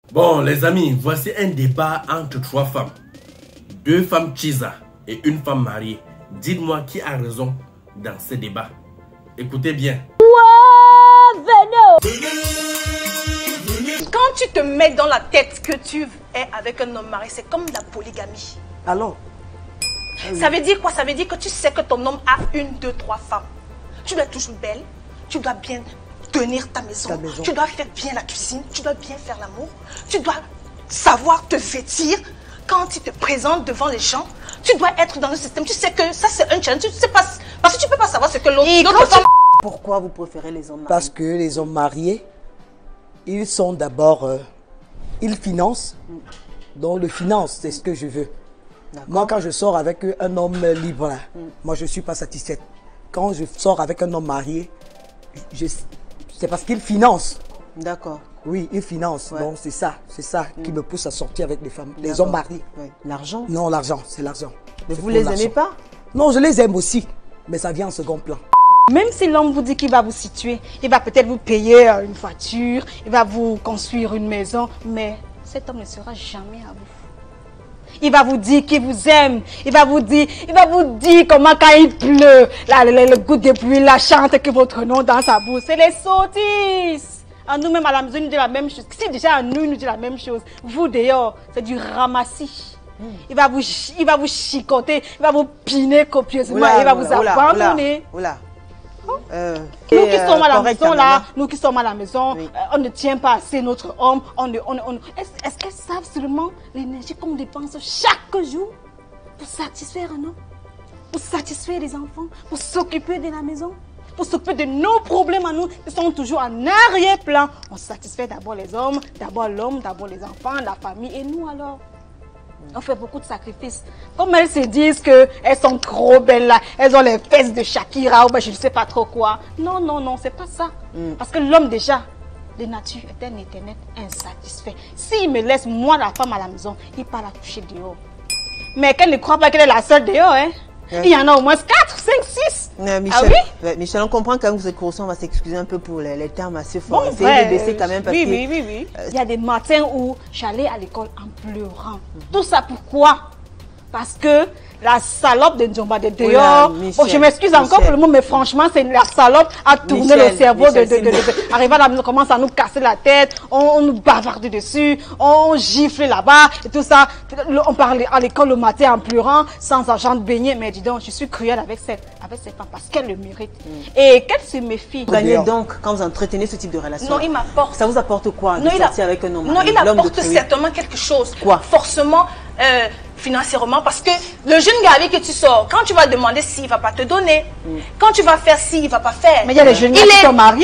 Bon, les amis, voici un débat entre 3 femmes. 2 femmes Chiza et une femme mariée. Dites-moi qui a raison dans ce débat. Écoutez bien. Quand tu te mets dans la tête que tu es avec un homme marié, c'est comme la polygamie. Alors Ça veut dire quoi? Ça veut dire que tu sais que ton homme a 1, 2, 3 femmes. Tu dois être toujours belle, tu dois bien tenir ta maison, tu dois faire bien la cuisine, tu dois bien faire l'amour, tu dois savoir te vêtir. Quand tu te présentes devant les gens, tu dois être dans le système. Tu sais que ça c'est un challenge, tu sais pas, parce que tu peux pas savoir ce que l'autre femme... Pourquoi vous préférez les hommes mariés? Parce que les hommes mariés, ils sont d'abord, ils financent. Donc le finance, c'est ce que je veux. Moi, quand je sors avec un homme libre, là, moi je suis pas satisfaite. Quand je sors avec un homme marié, c'est parce qu'il finance. D'accord. Oui, il finance. Donc c'est ça qui me pousse à sortir avec les femmes, les hommes mariés. L'argent? Non, l'argent, c'est l'argent. Mais vous les aimez pas? Non, je les aime aussi, mais ça vient en second plan. Même si l'homme vous dit qu'il va vous situer, il va peut-être vous payer une voiture, il va vous construire une maison, mais cet homme ne sera jamais à vous. Il va vous dire qu'il vous aime, il va vous dire comment quand il pleut, le goutte de pluie, la chante que votre nom dans sa bouche. C'est les sottises. À nous-mêmes à la maison, il nous dit la même chose. Si déjà à nous, il nous dit la même chose, vous dehors, c'est du ramassis. Il va vous chicoter, il va vous piner copieusement, il va vous abandonner. Nous qui sommes à la maison là, on ne tient pas assez notre homme. Est-ce qu'elles savent seulement l'énergie qu'on dépense chaque jour pour satisfaire un homme, pour satisfaire les enfants, pour s'occuper de la maison, pour s'occuper de nos problèmes à nous, qui sont toujours en arrière-plan. On satisfait d'abord les hommes, d'abord l'homme, d'abord les enfants, la famille, et nous alors? On fait beaucoup de sacrifices. Comme elles se disent qu'elles sont trop belles là, elles ont les fesses de Shakira ou ben je ne sais pas trop quoi. Non, non, non, c'est pas ça. Parce que l'homme déjà, de nature, est un éternel insatisfait. S'il me laisse moi la femme à la maison, il part la coucher dehors. Mais qu'elle ne croit pas qu'elle est la seule dehors, hein. Il y en a au moins 4, 5, 6. Michel, ah oui? Michel, on comprend quand même que vous êtes grosso, on va s'excuser un peu pour les termes assez forts. Bon, essayez de baisser quand même parce que... Oui. Il y a des matins où j'allais à l'école en pleurant. Tout ça pourquoi? Parce que la salope de Ndjomba de dehors, je m'excuse encore pour le mot, mais franchement, c'est la salope à tourner le cerveau arriver à la maison, commence à nous casser la tête, on nous bavarde dessus, on gifle là-bas et tout ça. On parlait à l'école le matin en pleurant, sans argent de baigner, mais dis donc, je suis cruelle avec cette femme parce qu'elle le mérite. Et qu'elle se méfie. Vous gagnez donc quand vous entretenez ce type de relation? Non, il m'apporte. Ça vous apporte quoi de sortir avec un homme? Non, il apporte certainement quelque chose. Quoi? Forcément, financièrement, parce que le jeune gars avec qui tu sors, quand tu vas demander s'il ne va pas te donner, quand tu vas faire ci, il ne va pas faire. Mais il y a les jeunes gars qui sont mariés.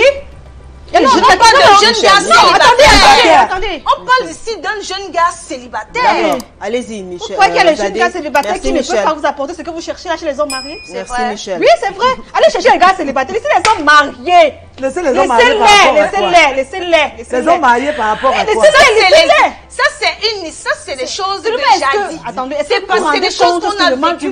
On parle d'un jeune gars célibataire. Attendez. On parle ici d'un jeune gars célibataire. Allez-y, Michel. Pourquoi il y a les jeunes gars célibataires qui ne peuvent pas vous apporter ce que vous cherchez là chez les hommes mariés? Merci, Michel. Oui, c'est vrai. Allez chercher les gars célibataires. Laissez les hommes mariés. Laissez les hommes mariés par rapport à quoi? Laissez-les. Les hommes mariés par rapport à quoi? Laissez-les. Ça, c'est des choses déjà dites. Attendez, c'est des choses qu'on a vécues.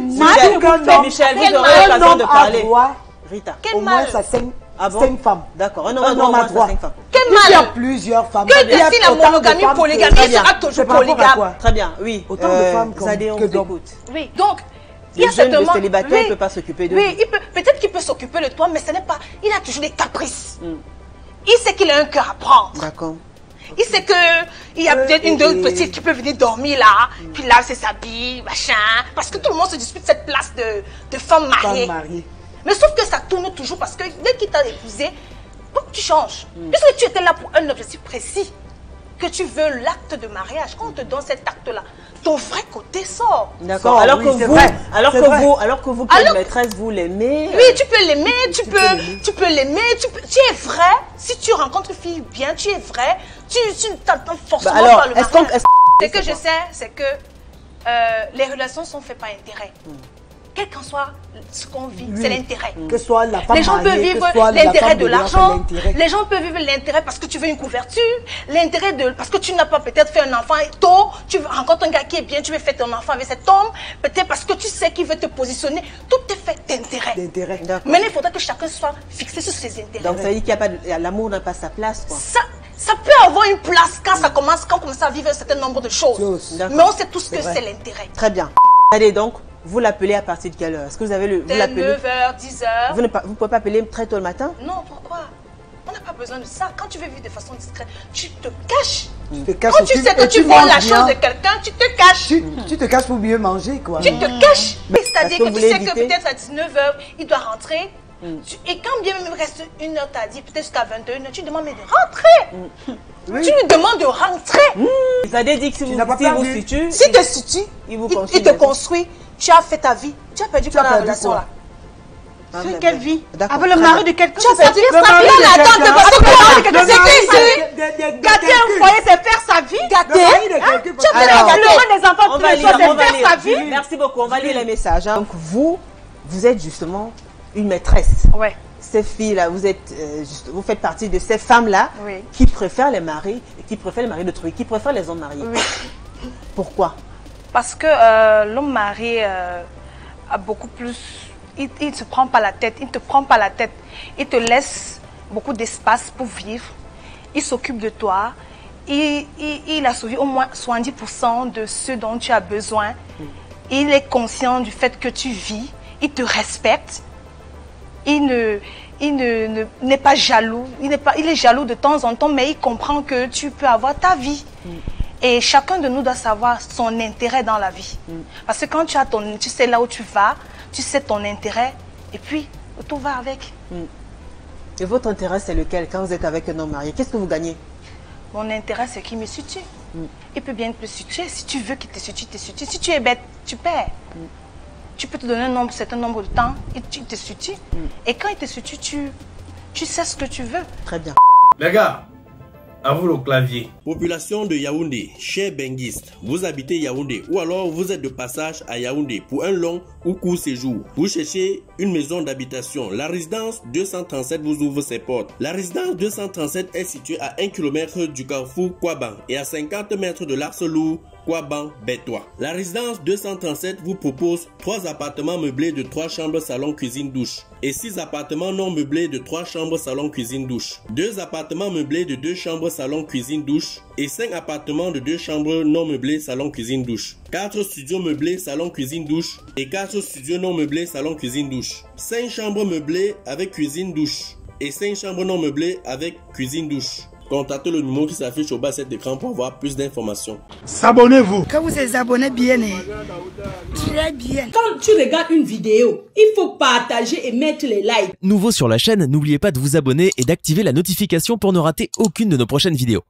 Michel, vous aurez l'occasion de parler. Rita. Au moins, ça c'est une femme. D'accord, un homme a droit à 5 femmes. Quel Il y a mal. plusieurs femmes. Que décide la monogamie, polygamie, il sera toujours polygame. Très bien, oui. Autant de femmes que d'hommes. Oui, donc, il y a certainement... Le célibataire ne peut pas s'occuper de lui. Oui, peut-être qu'il peut s'occuper de toi, mais ce n'est pas... Il a toujours des caprices. Il sait qu'il a un cœur à prendre. D'accord. Il sait qu'il y a peut-être une d'autres petites qui peut venir dormir là, puis là, c'est s'habille, machin. Parce que tout le monde se dispute cette place de femme mariée. Mais sauf que ça tourne toujours parce que dès qu'il t'a épousé, tu changes. Puisque tu étais là pour un objectif précis, que tu veux l'acte de mariage, quand on te donne cet acte-là, ton vrai côté sort. D'accord. Alors que vous, comme maîtresse, vous l'aimez. Oui, tu peux l'aimer, tu peux l'aimer, tu es vrai. Si tu rencontres une fille bien, tu es vrai. Tu t'attends forcément par le mariage. Ce que je sais, c'est que les relations sont faites par intérêt. Quel qu'en soit ce qu'on vit, c'est l'intérêt. Que soit la femme les gens peuvent vivre l'intérêt de l'argent. Les gens peuvent vivre l'intérêt parce que tu veux une couverture. L'intérêt parce que tu n'as pas peut-être fait un enfant tôt. Tu rencontres un gars qui est bien, tu veux faire ton enfant avec cet homme. Peut-être parce que tu sais qu'il veut te positionner. Tout est fait d'intérêt. Mais il faudrait que chacun soit fixé sur ses intérêts. Donc ça veut dire qu'il n'y a pas l'amour n'a pas sa place, quoi. Ça peut avoir une place quand on commence à vivre un certain nombre de choses. Mais on sait tous que c'est l'intérêt. Très bien. Allez donc, vous l'appelez à partir de quelle heure? Est-ce que vous avez le... 9h, 10h. Vous ne pouvez pas appeler très tôt le matin? Non, pourquoi? On n'a pas besoin de ça. Quand tu veux vivre de façon discrète, tu te caches. Quand tu sais que tu voles la chose de quelqu'un, tu te caches. Tu te caches pour mieux manger, quoi. Tu te caches. C'est-à-dire que tu sais que peut-être à 19h, il doit rentrer. Et quand bien même il reste 1 heure, t'as dit, peut-être jusqu'à 21h, tu demandes mais de rentrer. Tu lui demandes de rentrer. C'est-à-dire que si vous situe, si te situe, il te construit. Tu as fait ta vie. Tu as perdu quoi dans la relation là? Fait quelle vie? Avec le mari de quelqu'un. Tu as perdu sa vie là, attends, parce que le mari de quelqu'un, c'est ici. Gâter un foyer, c'est faire sa vie. Gâter. Tu as perdu l'heureux des enfants, c'est faire sa vie. Merci beaucoup, on va lire les messages. Donc vous êtes justement une maîtresse. Ouais. Ces filles-là, vous faites partie de ces femmes-là qui préfèrent les maris, qui préfèrent les maris d'autrui, qui préfèrent les hommes mariés. Oui. Pourquoi? Parce que l'homme marié a beaucoup plus... Il ne se prend pas la tête, il ne te prend pas la tête. Il te laisse beaucoup d'espace pour vivre. Il s'occupe de toi. Il a sauvé au moins 70% de ce dont tu as besoin. Il est conscient du fait que tu vis. Il te respecte. Il n'est pas jaloux. Il est jaloux de temps en temps, mais il comprend que tu peux avoir ta vie. Et chacun de nous doit savoir son intérêt dans la vie. Parce que quand tu sais là où tu vas, tu sais ton intérêt, et puis tout va avec. Et votre intérêt, c'est lequel quand vous êtes avec un homme marié? Qu'est-ce que vous gagnez? Mon intérêt, c'est qu'il me situe. Il peut bien te situer. Si tu veux qu'il te situe, te situe. Si tu es bête, tu perds. Tu peux te donner un certain nombre de temps, et tu te situes. Et quand il te situe, tu sais ce que tu veux. Très bien. Les gars, à vous le clavier. Population de Yaoundé, chers benguistes, vous habitez Yaoundé ou alors vous êtes de passage à Yaoundé pour un long ou court séjour. Vous cherchez une maison d'habitation. La résidence 237 vous ouvre ses portes. La résidence 237 est située à 1 km du carrefour Kouaban et à 50 mètres de l'Arcelou Kouaban-Bétois. La résidence 237 vous propose 3 appartements meublés de 3 chambres, salon, cuisine, douche et 6 appartements non meublés de 3 chambres, salon, cuisine, douche. 2 appartements meublés de 2 chambres, salon, cuisine, douche et 5 appartements de 2 chambres non meublés, salon, cuisine, douche. 4 studios meublés, salon, cuisine, douche et 4 studios non meublés, salon, cuisine, douche. 5 chambres meublées avec cuisine, douche et 5 chambres non meublées avec cuisine, douche. Contactez le numéro qui s'affiche au bas de cet écran pour avoir plus d'informations. S'abonnez-vous. Quand vous êtes abonné bien, très bien. Quand tu regardes une vidéo, il faut partager et mettre les likes. Nouveau sur la chaîne, n'oubliez pas de vous abonner et d'activer la notification pour ne rater aucune de nos prochaines vidéos.